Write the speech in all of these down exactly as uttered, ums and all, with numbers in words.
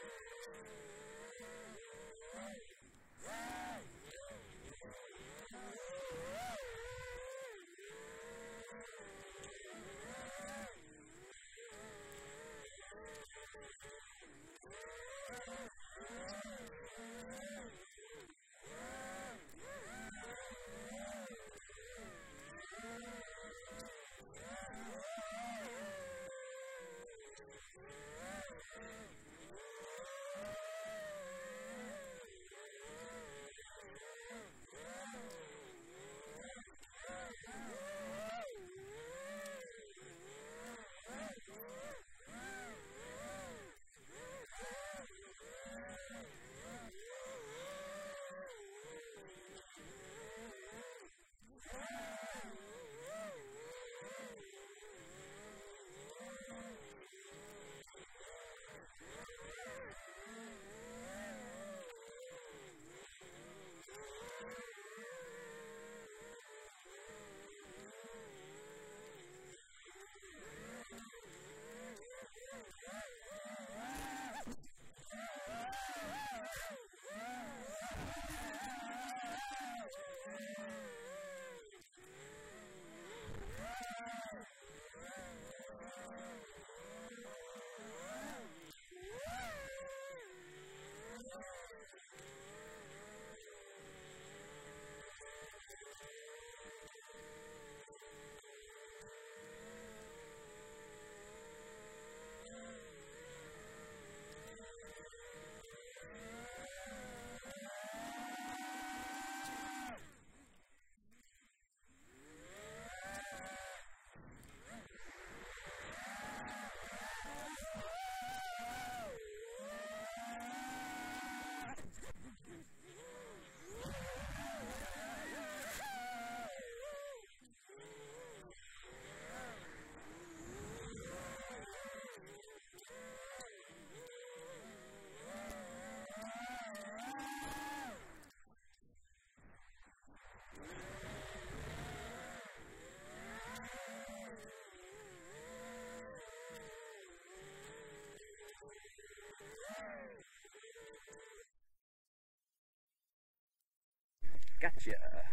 Gotcha.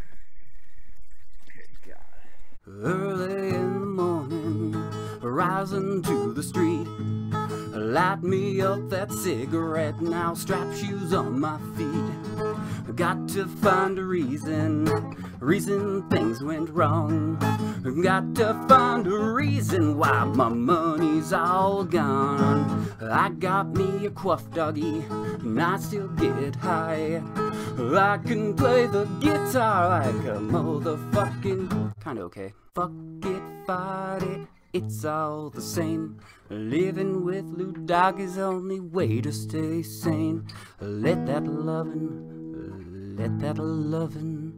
Good God. Early in the morning, rising to the street, light me up that cigarette, now strap shoes on my feet. Got to find a reason, reason things went wrong. Got to find a reason why my money's all gone. I got me a quaff doggy, and I still get high. I can play the guitar like a motherfucking kinda okay. Fuck it, fight it, it's all the same. Living with Lou Dog is the only way to stay sane. Let that lovin', let that lovin'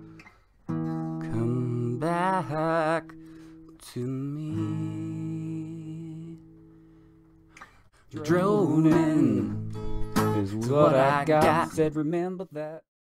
come back to me. Droning is what I got. Said remember that.